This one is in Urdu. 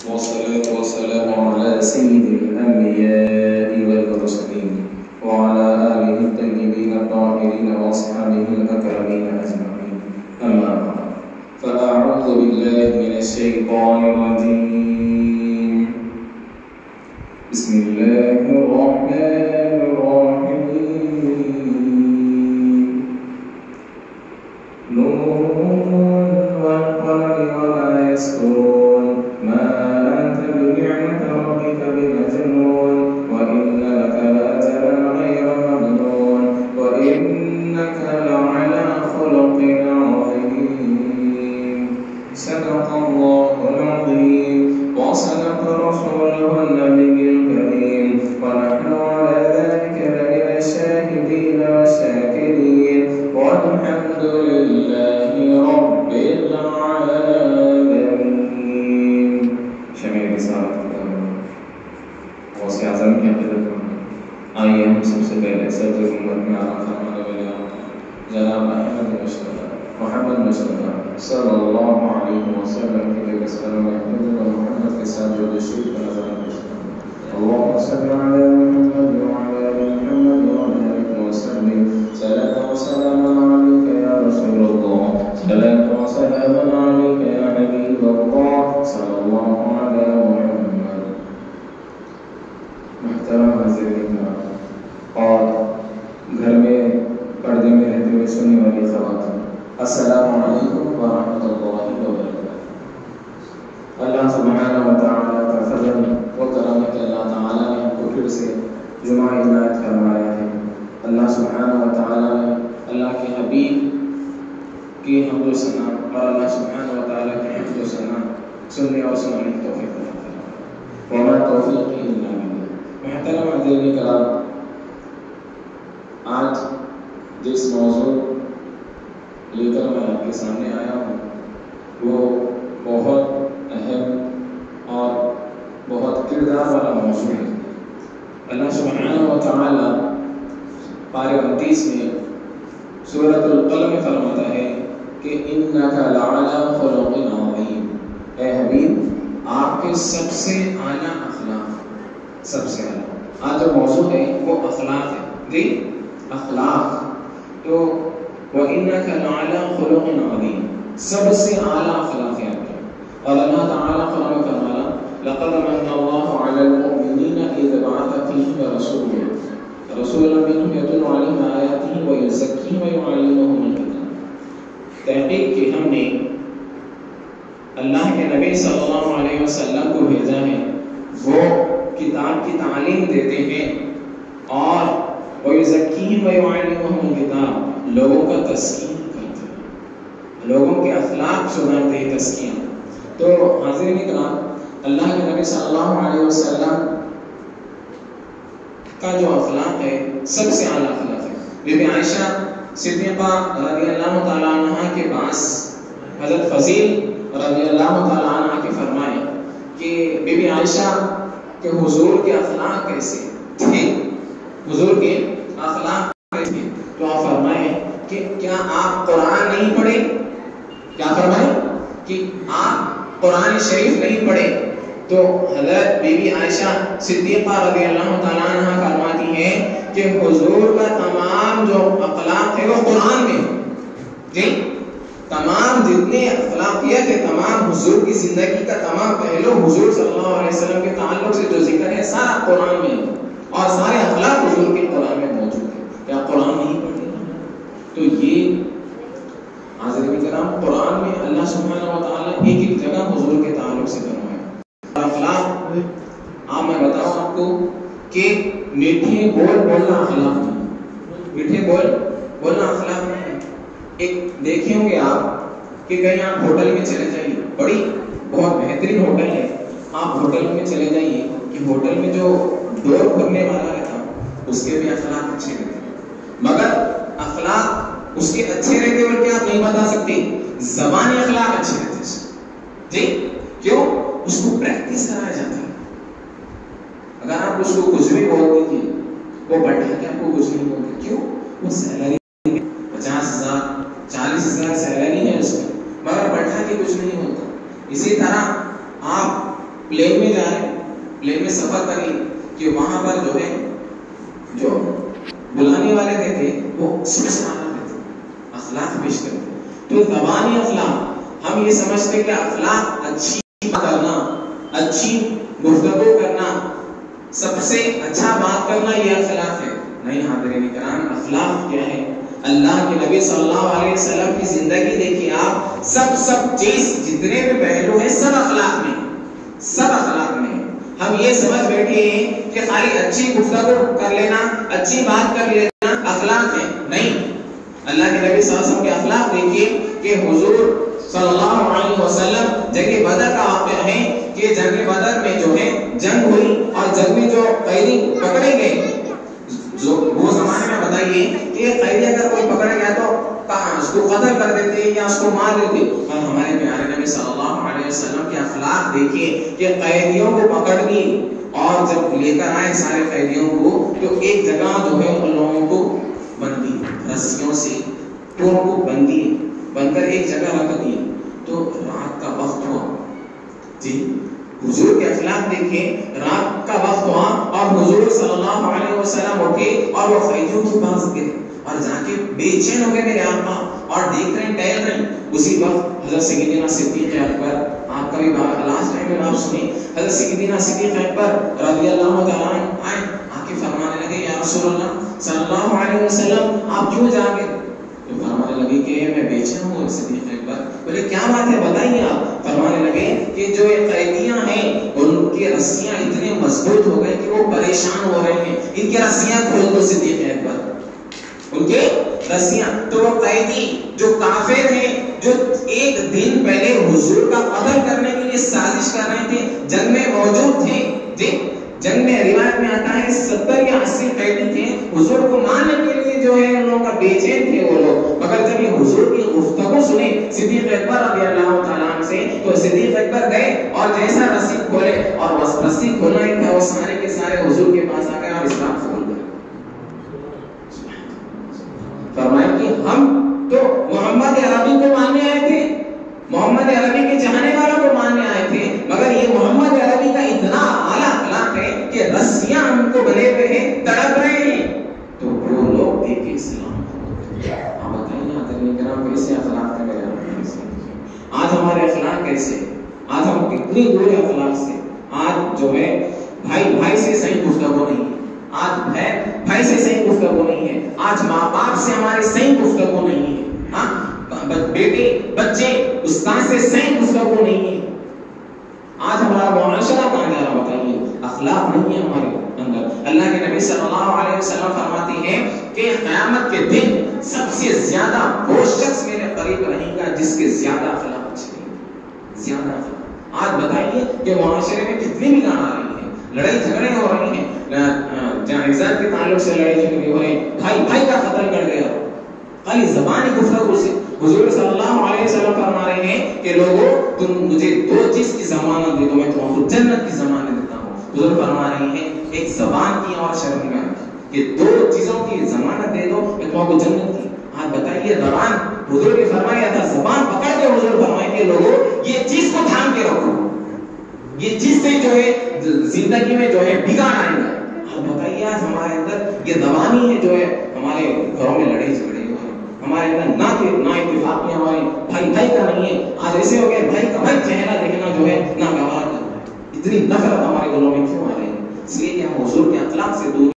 والصلاة والسلام على سيد الأنبياء والمرسلين وعلى آله الطيبين الطاهرين وأصحابه الأكرمين أجمعين. أما بعد، فأعوذ بالله من الشيطان الرجيم. بسم الله الرحمن الرحيم. نون والقلم وما يسطرون ما أنت بنعمة ربك بمجنون وإن لك لأجرا غير ممنون وإنك لعلى خلق عظيم. صدق الله العظيم وصدق رسوله النبي الكريم ونحن على ذلك لمن الشاهدين والشاكرين والحمد لله رب العالمين. شمع رسالت غوث اعظم کی عقیدت میں آئیے ہم سب سے پہلے صدر امت میں آرام فرمانے والے جناب احمد مصطفیٰ محمد مصطفیٰ صلی اللہ علیہ وسلم کے لیے کسروں میں احمد و محمد کے ساتھ جو شریف کا نظر اللهم صل على محمد وعلى ال محمد وبارك وسلم. صلاة وسلام عليك يا رسول الله، صلاة وسلام عليك يا حبيب الله، صلى الله على محمد. محترم حاضرین اور گھر میں پردے میں رہتے ہوئے سننے والی خواتین، السلام علیکم ورحمۃ اللہ وبرکاتہ. اللہ سبحانہ و تعالیٰ کا فضل و کرم ہے کہ اللہ تعالیٰ نے ہم کو پھر سے جمعہ عنایت فرمایا ہے. اللہ سبحانہ و تعالیٰ نے اللہ کے حبیب کی حمد و ثنا اور اللہ سبحانہ و تعالیٰ کی حمد و ثنا سننے اور سنانے کی توفیق عطا فرمائے. وما توفیقی الا باللہ. محترم حاضرین کرام، آج جس موضوع لے کر میں آپ کے سامنے آیا ہوں وہ بہت اہم اور بہت کردار والا موضوع ہے. اللہ سبحانہ و تعالیٰ پارے 29 میں سورۃ القلم میں فرماتا ہے کہ انک لعلی خلق عظیم. اے حبیب، آپ کے سب سے اعلیٰ اخلاق، سب سے اعلیٰ. آج جو موضوع ہے وہ اخلاق ہے. جی اخلاق. تو وَإِنَّكَ لَعَلَىٰ خُلُقٍ عَظِيمٍ، سب سے اعلیٰ اخلاق ہے آپ کے. اور اللہ تعالیٰ قرآن میں فرمایا لَقَدْ مَنَّ اللَّهُ عَلَى الْمُؤْمِنِينَ إِذْ بَعَثَ فِيهِمْ رَسُولًا مِّنْهُمْ يَتْلُو عَلَيْهِمْ آيَاتِهِ وَيُزَكِّيهِمْ وَيُعَلِّمُهُمُ الْكِتَابَ. تحقیق کہ ہم نے اللہ کے نبی صلی اللہ علیہ وسلم کو بھیجا ہے، وہ کتاب کی تعلیم دیتے ہیں اور وَيُزَكِّيهِمْ وَيُعَلِّمُهُمُ الْكِتَابَ، لوگوں کا تزکیہ کرتے ہیں، لوگوں کے اخلاق سناتے ہیں، تزکیہ. تو حاضرین کرام، اللہ کے نبی صلی اللہ علیہ وسلم کا جو اخلاق ہے سب سے اعلیٰ اخلاق ہے. بی بی عائشہ صدیقہ رضی اللہ تعالیٰ عنہ کے پاس حضرت فضیل رضی اللہ تعالیٰ عنہ کے فرمائے کہ بی بی عائشہ کہ حضور کے اخلاق کیسے تھے، حضور کے اخلاق کیسے تھے. تو آپ فرمائے کہ کیا آپ قرآن نہیں پڑھے؟ کیا فرمائے کہ آپ قرآن شریف نہیں پڑھے؟ تو حضرت بی بی عائشہ صدیقہ رضی اللہ تعالیٰ عنہ فرماتی ہیں کہ حضور کا تمام جو اخلاق ہے وہ قرآن میں ہے. جی تمام جتنے اخلاقیت ہے، تمام حضور کی زندگی کا تمام پہلو حضور صلی اللہ علیہ وسلم کے تعلق سے جو ذکر ہے سارا قرآن میں ہے، اور سارے اخلاق حضور کے قرآن میں موجود ہے. کیا قرآن نہیں پڑھتے؟ تو یہ حاضرین کرام، قرآن میں اللہ سبحانہ و تعالیٰ ایک ایک جگہ حضور کے تعلق سے فرمایا. اخلاق آپ میں بتاؤں آپ کو کہ میٹھے بول بولنا اخلاق نہیں، میٹھے بول بولنا اخلاق نہیں. ایک دیکھے ہوں گے آپ کہ کہیں آپ ہوٹل میں چلے جائیے، بڑی بہت بہترین ہوٹل ہے، آپ ہوٹل میں چلے جائیے کہ ہوٹل میں جو ڈور کھولنے والا رہتا اس کے بھی اخلاق اچھے رہتے ہیں، مگر اخلاق اس کے اچھے رہتے بول کے آپ نہیں بتا سکتے، زبانی اخلاق اچھے رہتے. جی کیوں؟ اس کو پریکٹس کرایا جاتا ہے. اگر آپ اس کو کچھ بھی بول دیجیے وہ بڑھا کے آپ کو کچھ نہیں بولتے. کیوں؟ وہ سیلری 50,000 40,000 سیلری ہے اس میں، مگر بڑھا کے کچھ نہیں ہوتا. اسی طرح آپ پلین میں جا رہے ہیں, پلین میں سفر کریں کہ وہاں پر جو ہے جو بلانے والے تھے وہ سب سے اعلیٰ تھے, اخلاق پیش کرتے. تو زبانی اخلاق ہم یہ سمجھتے کہ اخلاق اچھی کرنا, اچھی گفتگو کرنا, سب سے اچھا بات کرنا یہ اخلاق ہے. نہیں حاضرین کرام, اخلاق کیا ہے؟ اللہ کے نبی صلی اللہ علیہ وسلم کی زندگی دیکھیے آپ, سب چیز جتنے بھی پہلو ہیں سب اخلاق میں, سب اخلاق میں. ہم یہ سمجھ بیٹھے ہیں کہ خالی اچھی گفتگو کر لینا, اچھی بات کر لینا اخلاق ہے. نہیں, اللہ کے نبی صلی اللہ علیہ وسلم کے اخلاق دیکھیے کہ حضور صلی اللہ علیہ وسلم جنگ بدر کا واقعہ ہے کہ جنگ بدر میں جو ہے جنگ ہوئی اور جنگ میں جو قیدی پکڑے گئے, جو وہ زمانے میں بتائیے کہ قیدی اگر کوئی پکڑ گیا تو کہاں اس کو قتل کر دیتے یا اس کو مار دیتے. اور ہمارے پیارے نبی صلی اللہ علیہ وسلم کے اخلاق دیکھیے کہ قیدیوں کو پکڑ لی اور جب لے کر آئے سارے قیدیوں کو تو ایک جگہ جو ہے ان لوگوں کو بندی رسیوں سے تو ان کو بند کر ایک جگہ رکھ دی. تو رات کا وقت ہوا, جی حضور کے اخلاق دیکھیں, رات کا وقت ہوا اور حضور صلی اللہ علیہ وسلم اٹھے اور وہ قیدیوں کے پاس گئے اور جا کے بے چین ہو گئے میرے آقا اور دیکھ رہے ہیں, ٹہل رہے ہیں. اسی وقت حضرت سیدنا صدیق اکبر, آپ کا بھی لاسٹ ٹائم میں آپ سنیں, حضرت سیدنا صدیق اکبر رضی اللہ تعالیٰ عنہ آئے, آ کے فرمانے لگے یا رسول اللہ صلی اللہ علیہ وسلم آپ کیوں جاگے؟ تو فرمانے لگے کہ میں بے چین ہوں. صدیق اکبر بولے کیا بات ہے بتائیے آپ. فرمانے لگے کہ جو یہ قیدیاں ہیں ان کی رسیاں اتنے مضبوط ہو گئے کہ وہ پریشان ہو رہے ہیں, ان کی رسیاں کھول دو صدیق اکبر, ان کے رسیاں. تو وہ قیدی جو کافر ہیں جو ایک دن پہلے حضور کا قتل کرنے کے لیے سازش کر رہے تھے, جنگ میں موجود تھے, جی جنگ میں روایت میں آتا ہے 70 یا 80 قیدی تھے, حضور کو مارنے کے لیے جو ہے ان لوگوں کا بے چین تھے وہ لوگ. مگر جب یہ حضور کی گفتگو سنے صدیق اکبر رضی اللہ تعالیٰ عنہ سے, تو صدیق اکبر گئے اور جیسا رسی کھولے اور بس رسی کھولنا ہی تھا, وہ سارے کے سارے حضور کے پاس آ گئے اور اسلام قبول کر. فرمایا کہ ہم تو محمد عربی کو ماننے آئے تھے, محمد عربی کے چاہنے والوں کو ماننے آئے تھے, مگر یہ محمد عربی کا اتنا اعلیٰ اخلاق ہے کہ رسیاں ان کو بنے ہوئے ہیں, تڑپ رہے ہیں. تو وہ لوگ دیکھ کے اسلام. آپ بتائیے حضرات کرام کیسے اخلاق کا بیان. آج ہمارے اخلاق کیسے, آج ہم کتنی دور ہیں اخلاق سے. آج جو ہے بھائی سے صحیح گفتگو نہیں ہے, آج بھائی سے صحیح گفتگو نہیں ہے, آج ماں باپ سے ہماری صحیح گفتگو نہیں ہے, ہاں بیٹے بچے استاد سے صحیح گفتگو نہیں ہے. آج ہمارا معاشرہ کہاں جا رہا بتائیے, اخلاق نہیں ہے ہمارے اندر. اللہ کے نبی صلی اللہ علیہ وسلم فرماتے ہیں کہ قیامت کے دن سب سے زیادہ وہ شخص میرے قریب رہے گا جس کے زیادہ اخلاق اچھے ہیں, زیادہ اخلاق. آج بتائیے کہ معاشرے میں کتنی بھی گانا آ رہی ہیں, لڑائی جھگڑے ہو رہی ہیں, عزت کے تعلق سے لڑائی جھگڑے ہو رہے ہیں, بھائی کا قتل کر گیا خالی زبانی گفتگو سے. حضور صلی اللہ علیہ وسلم فرما رہے ہیں کہ لوگوں تم مجھے دو چیز کی ضمانت دے دو, میں تم کو جنت کی ضمانت دیتا ہوں. حضور فرما رہے ہیں ایک زبان کی اور شرمگاہ کی, کہ دو چیزوں کی ضمانت دے دو میں تم کو جنت کی. آپ بتائیے زبان, حضور نے فرمایا تھا زبان پکڑ کے حضور فرمائے کہ لوگوں یہ چیز کو تھام کے رکھو, یہ چیز سے جو ہے زندگی میں جو ہے بگاڑ آئے گا. آپ بتائیے آج ہمارے اندر یہ زبانی ہے جو ہے ہمارے گھروں میں لڑائی جھگڑے ہو رہے, ہمارے اندر نا اتفاقی ہمارے بھائی کا نہیں ہے. آج ایسے ہو گئے بھائی کا بھائی چہرہ دیکھنا جو ہے ناگوار کرنا ہے. اتنی نفرت ہمارے دلوں میں کیوں آ رہی ہے؟ اس لیے کہ ہم حضور کے اخلاق سے دور